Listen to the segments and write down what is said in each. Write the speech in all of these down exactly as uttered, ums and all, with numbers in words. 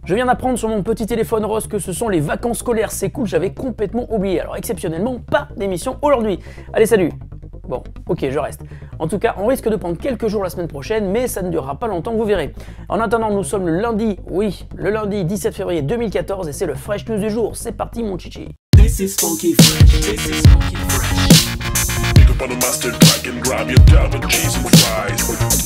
Je viens d'apprendre sur mon petit téléphone rose que ce sont les vacances scolaires, c'est cool, j'avais complètement oublié. Alors exceptionnellement, pas d'émission aujourd'hui. Allez, salut. Bon, ok, je reste. En tout cas, on risque de prendre quelques jours la semaine prochaine, mais ça ne durera pas longtemps, vous verrez. En attendant, nous sommes le lundi, oui, le lundi dix-sept février deux mille quatorze et c'est le Fresh News du jour. C'est parti, mon chichi. This is funky fresh, this is funky fresh. Pick up on a mustard track and grab your dab and cheese and fries.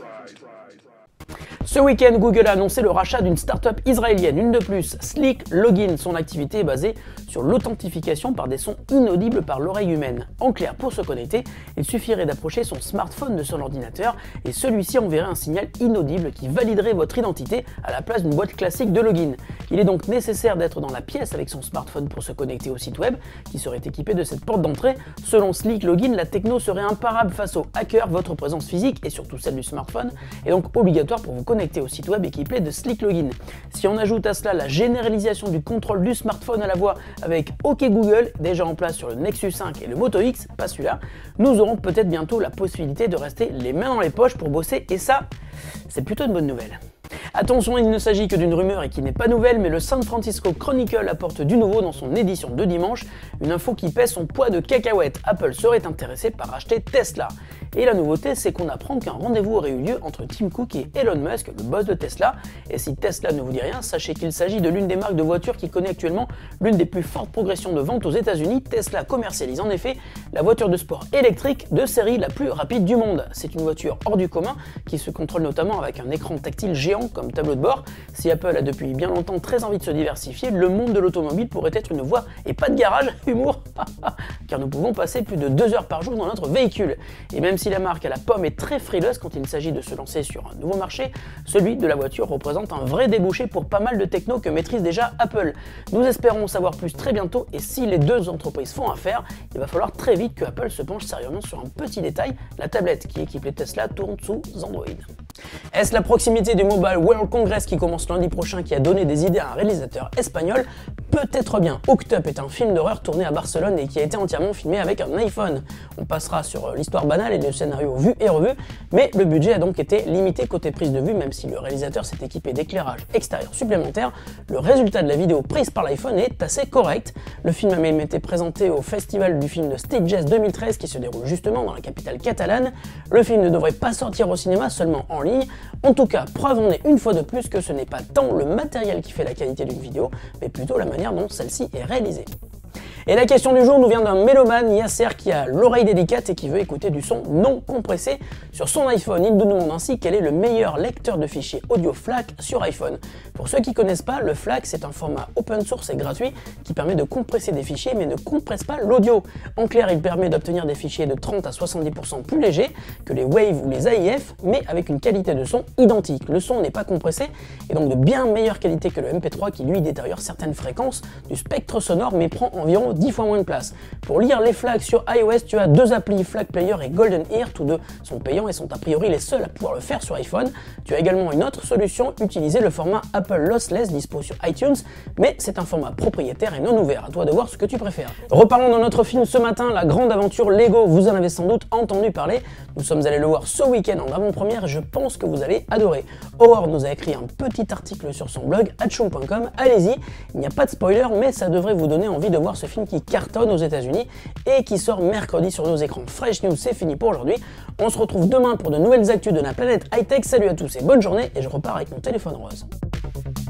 Ce week-end, Google a annoncé le rachat d'une start-up israélienne, une de plus, Slick Login. Son activité est basée sur l'authentification par des sons inaudibles par l'oreille humaine. En clair, pour se connecter, il suffirait d'approcher son smartphone de son ordinateur et celui-ci enverrait un signal inaudible qui validerait votre identité à la place d'une boîte classique de login. Il est donc nécessaire d'être dans la pièce avec son smartphone pour se connecter au site web qui serait équipé de cette porte d'entrée. Selon Slick Login, la techno serait imparable face aux hackers. Votre présence physique et surtout celle du smartphone est donc obligatoire pour vous connecter au site web équipé de Slick Login. Si on ajoute à cela la généralisation du contrôle du smartphone à la voix avec OK Google, déjà en place sur le Nexus cinq et le Moto X, pas celui-là, nous aurons peut-être bientôt la possibilité de rester les mains dans les poches pour bosser et ça, c'est plutôt une bonne nouvelle. Attention, il ne s'agit que d'une rumeur et qui n'est pas nouvelle, mais le San Francisco Chronicle apporte du nouveau dans son édition de dimanche, une info qui pèse son poids de cacahuètes. Apple serait intéressé par acheter Tesla. Et la nouveauté, c'est qu'on apprend qu'un rendez-vous aurait eu lieu entre Tim Cook et Elon Musk, le boss de Tesla. Et si Tesla ne vous dit rien, sachez qu'il s'agit de l'une des marques de voitures qui connaît actuellement l'une des plus fortes progressions de vente aux États-Unis. Tesla commercialise en effet la voiture de sport électrique de série la plus rapide du monde. C'est une voiture hors du commun qui se contrôle notamment avec un écran tactile géant comme tableau de bord. Si Apple a depuis bien longtemps très envie de se diversifier, le monde de l'automobile pourrait être une voie et pas de garage, humour, car nous pouvons passer plus de deux heures par jour dans notre véhicule. Et même si la marque à la pomme est très frileuse quand il s'agit de se lancer sur un nouveau marché, celui de la voiture représente un vrai débouché pour pas mal de techno que maîtrise déjà Apple. Nous espérons en savoir plus très bientôt et si les deux entreprises font affaire, il va falloir très vite que Apple se penche sérieusement sur un petit détail, la tablette qui équipe les Tesla tourne sous Android. Est-ce la proximité du Mobile World Congress qui commence lundi prochain qui a donné des idées à un réalisateur espagnol? Peut-être bien. Hooked Up est un film d'horreur tourné à Barcelone et qui a été entièrement filmé avec un iPhone. On passera sur l'histoire banale et le scénario vu et revu, mais le budget a donc été limité côté prise de vue, même si le réalisateur s'est équipé d'éclairage extérieur supplémentaire. Le résultat de la vidéo prise par l'iPhone est assez correct. Le film a même été présenté au festival du film de Sitges deux mille treize qui se déroule justement dans la capitale catalane. Le film ne devrait pas sortir au cinéma, seulement en ligne. En tout cas, preuve en est une fois de plus que ce n'est pas tant le matériel qui fait la qualité d'une vidéo, mais plutôt la manière dont celle-ci est réalisée. Et la question du jour nous vient d'un mélomane, Yasser, qui a l'oreille délicate et qui veut écouter du son non compressé sur son iPhone. Il nous demande ainsi quel est le meilleur lecteur de fichiers audio FLAC sur iPhone. Pour ceux qui ne connaissent pas, le FLAC c'est un format open source et gratuit qui permet de compresser des fichiers mais ne compresse pas l'audio. En clair, il permet d'obtenir des fichiers de trente à soixante-dix pour cent plus légers que les WAV ou les A I F, mais avec une qualité de son identique. Le son n'est pas compressé et donc de bien meilleure qualité que le M P trois qui lui détériore certaines fréquences du spectre sonore mais prend environ dix fois moins de place. Pour lire les flags sur iOS, tu as deux applis, Flag Player et Golden Ear, tous deux sont payants et sont a priori les seuls à pouvoir le faire sur iPhone. Tu as également une autre solution, utiliser le format Apple Lossless dispo sur iTunes, mais c'est un format propriétaire et non ouvert, à toi de voir ce que tu préfères. Reparlons de notre film ce matin, La Grande Aventure Lego, vous en avez sans doute entendu parler, nous sommes allés le voir ce week-end en avant-première et je pense que vous allez adorer. Aurore nous a écrit un petit article sur son blog, atchoum point com, allez-y, il n'y a pas de spoiler, mais ça devrait vous donner envie de voir ce film qui cartonne aux États-Unis et qui sort mercredi sur nos écrans. Fresh News, c'est fini pour aujourd'hui. On se retrouve demain pour de nouvelles actus de la planète high-tech. Salut à tous et bonne journée et je repars avec mon téléphone rose.